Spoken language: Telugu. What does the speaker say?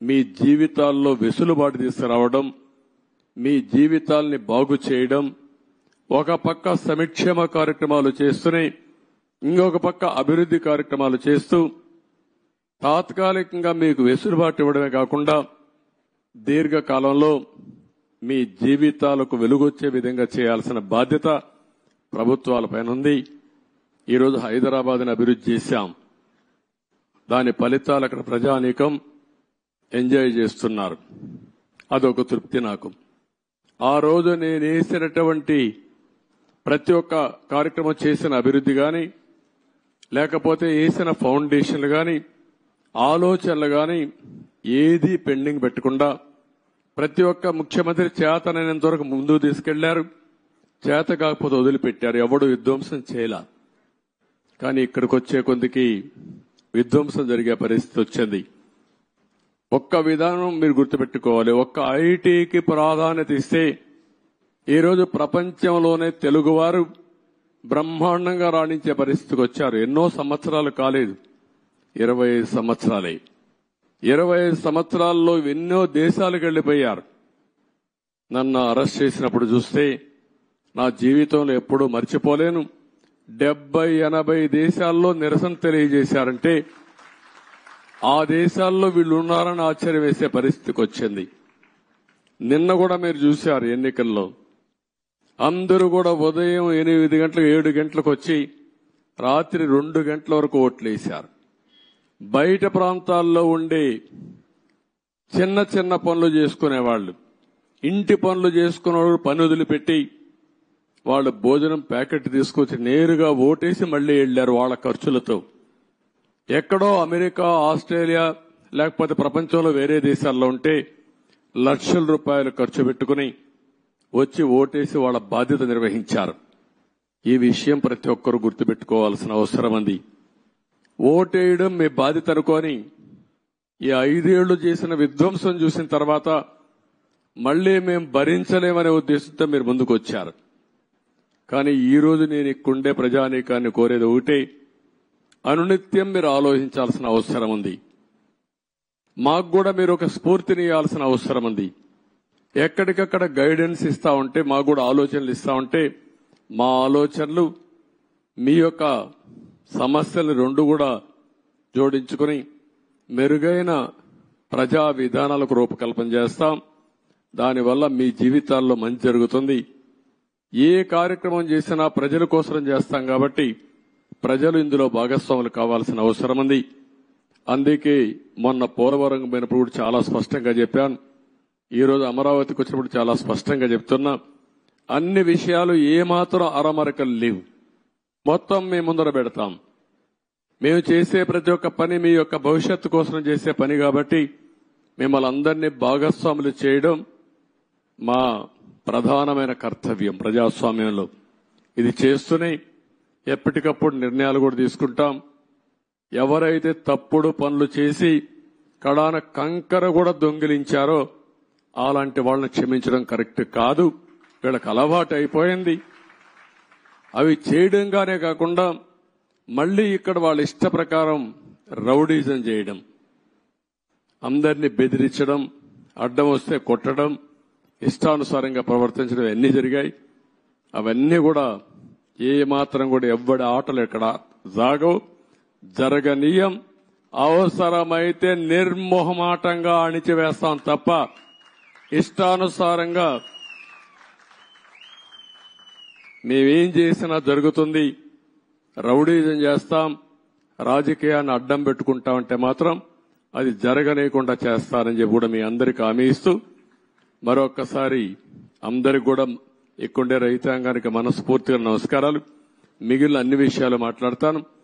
మీ జీవితాల్లో వెసులుబాటు తీసుకురావడం, మీ జీవితాల్ని బాగు చేయడం, ఒక పక్క సంక్షేమ కార్యక్రమాలు చేస్తూనే ఇంకొక పక్క అభివృద్ధి కార్యక్రమాలు చేస్తూ తాత్కాలికంగా మీకు వెసులుబాటు ఇవ్వడమే కాకుండా దీర్ఘకాలంలో మీ జీవితాలకు వెలుగొచ్చే విధంగా చేయాల్సిన బాధ్యత ప్రభుత్వాలపైన ఉంది. ఈరోజు హైదరాబాద్ని అభివృద్ధి చేశాం. దాని ఫలితాలు అక్కడ ప్రజానీకం ఎంజాయ్ చేస్తున్నారు. అదొక తృప్తి నాకు. ఆ రోజు నేను వేసినటువంటి ప్రతి ఒక్క కార్యక్రమం చేసిన అభివృద్ధి గాని, లేకపోతే వేసిన ఫౌండేషన్లు గాని, ఆలోచనలు గాని ఏదీ పెండింగ్ పెట్టకుండా ప్రతి ఒక్క ముఖ్యమంత్రి చేతనైనంత వరకు ముందుకు తీసుకెళ్లారు. చేత కాకపోతే వదిలిపెట్టారు. ఎవడు విధ్వంసం చేయలా. కానీ ఇక్కడికి వచ్చే కొందికి విధ్వంసం జరిగే పరిస్థితి వచ్చింది. ఒక్క విధానం మీరు గుర్తుపెట్టుకోవాలి. ఒక్క ఐటీకి ప్రాధాన్యత ఇస్తే ఈరోజు ప్రపంచంలోనే తెలుగువారు బ్రహ్మాండంగా రాణించే పరిస్థితికి వచ్చారు. ఎన్నో సంవత్సరాలు కాలేదు, 25 సంవత్సరాలే. 25 సంవత్సరాల్లో ఎన్నో దేశాలకు వెళ్లిపోయారు. నన్ను అరెస్ట్ చేసినప్పుడు చూస్తే నా జీవితంలో ఎప్పుడూ మర్చిపోలేను. 70-80 దేశాల్లో నిరసన తెలియజేశారంటే ఆ దేశాల్లో వీళ్ళు ఉన్నారని ఆశ్చర్యం వేసే పరిస్థితికి వచ్చింది. నిన్న కూడా మీరు చూశారు ఎన్నికల్లో అందరూ కూడా ఉదయం 8 గంటలకు 7 గంటలకు వచ్చి రాత్రి 2 గంటల వరకు ఓట్లేశారు. బయట ప్రాంతాల్లో ఉండే చిన్న చిన్న పనులు చేసుకునేవాళ్లు, ఇంటి పనులు చేసుకునేవాళ్ళు పని వదిలిపెట్టి వాళ్ళు భోజనం ప్యాకెట్ తీసుకొచ్చి నేరుగా ఓటేసి మళ్లీ వెళ్లారు వాళ్ళ ఖర్చులతో. ఎక్కడో అమెరికా, ఆస్ట్రేలియా లేకపోతే ప్రపంచంలో వేరే దేశాల్లో ఉంటే లక్షల రూపాయలు ఖర్చు పెట్టుకుని వచ్చి ఓటేసి వాళ్ళ బాధ్యత నిర్వహించారు. ఈ విషయం ప్రతి ఒక్కరూ గుర్తుపెట్టుకోవాల్సిన అవసరం ఉంది. ఓటేయడం మీ బాధ్యత అనుకోని ఈ 5 ఏళ్లు చేసిన విధ్వంసం చూసిన తర్వాత మళ్లీ మేం భరించలేమనే ఉద్దేశంతో మీరు ముందుకు వచ్చారు. కానీ ఈ రోజు నేను ఇక్కడుండే ప్రజానీకాన్ని కోరేది ఒకటే, అనునిత్యం మీరు ఆలోచించాల్సిన అవసరం ఉంది. మాకు కూడా మీరు ఒక స్ఫూర్తిని ఇవ్వాల్సిన అవసరం ఉంది. ఎక్కడికక్కడ గైడెన్స్ ఇస్తా ఉంటే, మాకు కూడా ఆలోచనలు ఇస్తా ఉంటే, మా ఆలోచనలు మీ యొక్క సమస్యలు రెండు కూడా జోడించుకుని మెరుగైన ప్రజా విధానాలకు రూపకల్పన చేస్తాం. దానివల్ల మీ జీవితాల్లో మంచి జరుగుతుంది. ఏ కార్యక్రమం చేసినా ప్రజల కోసం చేస్తాం కాబట్టి ప్రజలు ఇందులో భాగస్వాములు కావాల్సిన అవసరం ఉంది. అందుకే మొన్న పోలవరం పోయినప్పుడు కూడా చాలా స్పష్టంగా చెప్పాను. ఈ రోజు అమరావతికి వచ్చినప్పుడు చాలా స్పష్టంగా చెప్తున్నా. అన్ని విషయాలు ఏమాత్రం అరమరకలు లేవు. మొత్తం మేము ముందర పెడతాం. మేము చేసే ప్రతి ఒక్క పని మీ యొక్క భవిష్యత్తు కోసం చేసే పని కాబట్టి మిమ్మల్ని అందరినీ భాగస్వాములు చేయడం మా ప్రధానమైన కర్తవ్యం ప్రజాస్వామ్యంలో. ఇది చేస్తూనే ఎప్పటికప్పుడు నిర్ణయాలు కూడా తీసుకుంటాం. ఎవరైతే తప్పుడు పనులు చేసి కడాన కంకర కూడా దొంగిలించారో అలాంటి వాళ్ళని క్షమించడం కరెక్ట్ కాదు. వీళ్ళకి అలవాటు అయిపోయింది. అవి చేయడంగానే కాకుండా మళ్లీ ఇక్కడ వాళ్ళ ఇష్ట ప్రకారం రౌడీజం చేయడం, అందరినీ బెదిరించడం, అడ్డం వస్తే కొట్టడం, ఇష్టానుసారంగా ప్రవర్తించడం అన్నీ జరిగాయి. అవన్నీ కూడా ఏ మాత్రం కూడా ఎవ్వడి ఆటలు ఎక్కడ జాగవు, జరగనీయం. అవసరమైతే నిర్మోహమాటంగా అణిచివేస్తాం తప్ప ఇష్టానుసారంగా మేమేం చేసినా జరుగుతుంది. రౌడీజం చేస్తాం, రాజకీయాన్ని అడ్డం పెట్టుకుంటామంటే మాత్రం అది జరగలేకుండా చేస్తారని చెప్పి కూడా మీ అందరికీ హామీ ఇస్తూ మరొక్కసారి అందరికి కూడా ఇక్కడుండే రైతాంగానికి మనస్ఫూర్తిగా నమస్కారాలు. మిగిలిన అన్ని విషయాలు మాట్లాడతాను.